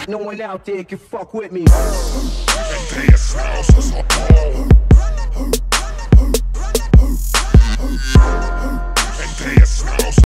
No one out there can fuck with me. And dance now, so